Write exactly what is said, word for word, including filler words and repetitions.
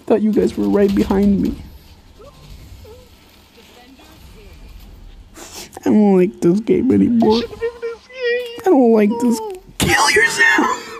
thought you guys were right behind me. I don't like this game anymore. I don't like this. Kill yourself!